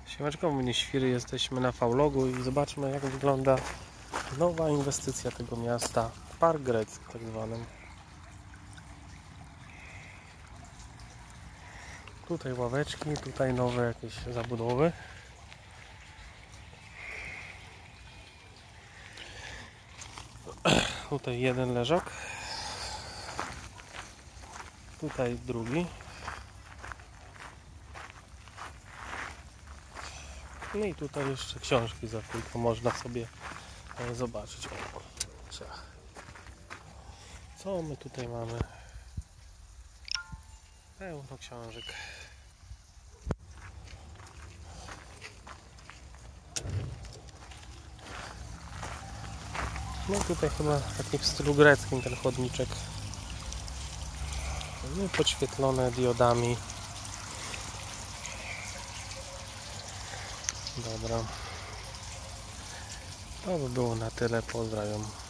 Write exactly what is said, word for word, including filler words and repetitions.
Siemaczko, my nie świry, jesteśmy na V-Logu i zobaczmy, jak wygląda nowa inwestycja tego miasta, Park Grecki tak zwanym. Tutaj ławeczki, tutaj nowe jakieś zabudowy. Tutaj jeden leżak, tutaj drugi. No i tutaj jeszcze książki za chwilkę można sobie zobaczyć. O, co my tutaj mamy? Pełno książek. No tutaj chyba taki w stylu greckim ten chodniczek. No, podświetlone diodami. Dobra. To by było na tyle. Pozdrawiam.